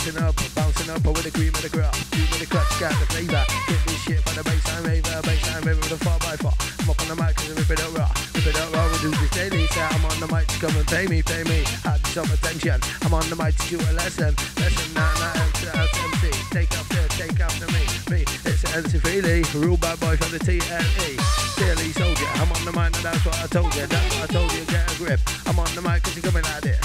bouncing up with the cream of the crop. Cream of the crop, got the flavour. Get this shit for the baseline raver with a 4x4. I'm up on the mic cause I rip it up raw. We do this daily, so I'm on the mic to come and pay me. Had some attention, I'm on the mic to do a lesson, not MC. Take after me, it's MC Freely, rule by boy from the TLE. Daily soldier, I'm on the mic and that's what I told you, get a grip. I'm on the mic cause you're coming like this.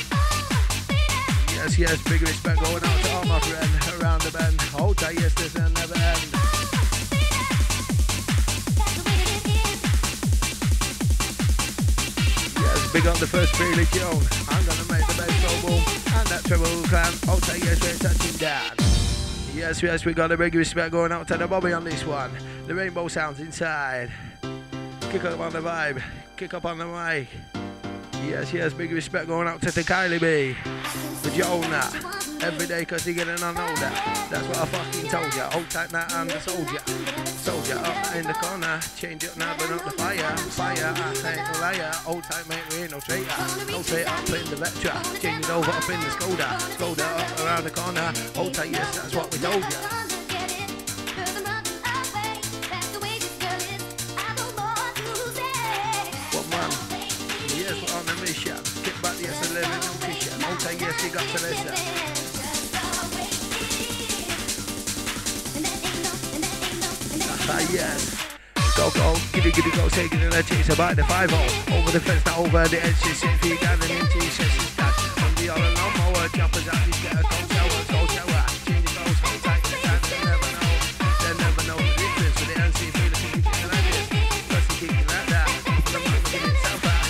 Yes, big respect going out to all my friends around the bend. Hold tight, yes, this will never end. Yes, big on the first Freely tune. I'm gonna make the bass go boom, and that treble clan. Hold tight, yes, we're touching down. Yes, we got a big respect going out to the Bobby on this one. The rainbow sounds inside. Kick up on the vibe, kick up on the mic. Yes, big respect going out to the Kylie B. The Jonah. Every day cause he getting on older. That's what I fucking told ya. Hold tight now, I'm the soldier. Soldier up in the corner. Change it now, burn up the fire. Fire, I ain't no liar. Hold tight mate, we ain't no traitor. No traitor up in the Vectra. Change it over up in the Skoda. Skoda up around the corner. Hold tight, yes, that's what we told ya. On the mission, get back yes, 11 and fishing. Hold tight, yes, you got to listen. Yes. Go, giddy, go, taking it, chase about the 5-0. Over the fence, now over the edge, she's 6 feet down and into his chest, she's back. On the all along, mower, jumpers out, he's got a cold shower. Change it goes, hold tight, the time, they'll never know the difference with the NC feeling, you get like this. Plus, you keep it like that. The man, get it sound back.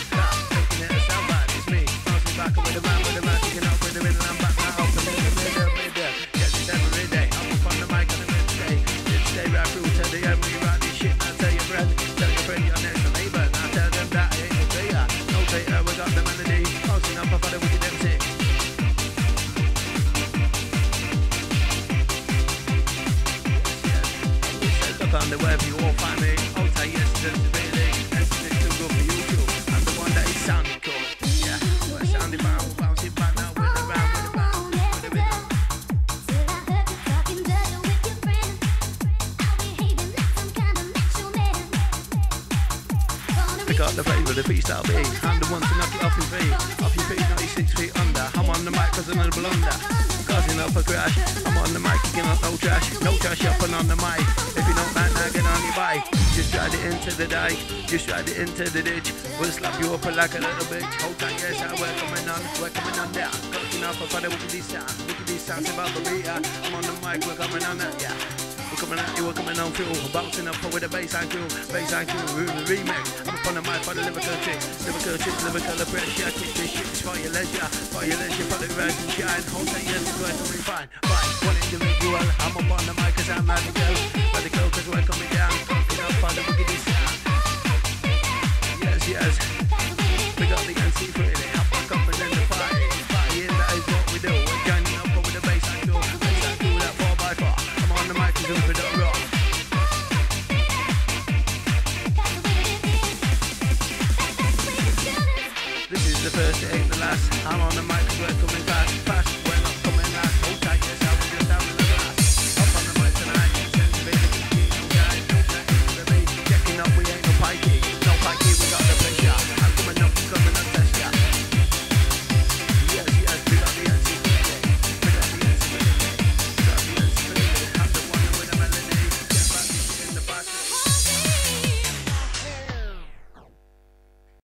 With the man, taking up with the middle and back now up the middle. Get this every day, I'm up on the mic on the midday. It's day right through to the end, we write this shit, now tell your friend your next door neighbour. Now tell them that ain't no traitor, we got the melody, bouncing up for the wicked MC. Yes, look on the web, you won't find me. Hold tight, yes, it's really, it's too good for YouTube. I'm the one that is sounding cool. Sounding bouncing back now with the round, with the rhythm. I got the favour, the freestyle beat. I'm the one to knock it off your feet. Off your feet, 96 feet under. I'm on the mic cause I'm a blunder. Causing up a crash. I'm on the mic, kicking up no trash up and on the mic. If you don't like that, get on your bike. Just ride it into the dike, just ride it into the ditch. We'll slap you up like a little bitch. Hold tight, yes, we're coming on down. Cooking up for the wickedy sounds about the beat. I'm on the mic, we're coming on that, yeah. We're coming on through, bouncing up with the baseline crew, remix. I'm up on the mic for the lyrical tricks, lyrical pressure. Kick this shit for your leisure, for the rise and shine. Hold tight, yes, we're coming fine. Right, one individual, I'm up on the mic cause I'm radical cause we're coming down. Cooking up for the wickedy sound. Yes, we got the NC Freely, I'm back up and then the party, that is what we do. We're joining up with the baseline crew, that 4x4. I'm on the mic and doing it up rock. This is the first, it ain't the last. I'm on the mic, we're coming fast.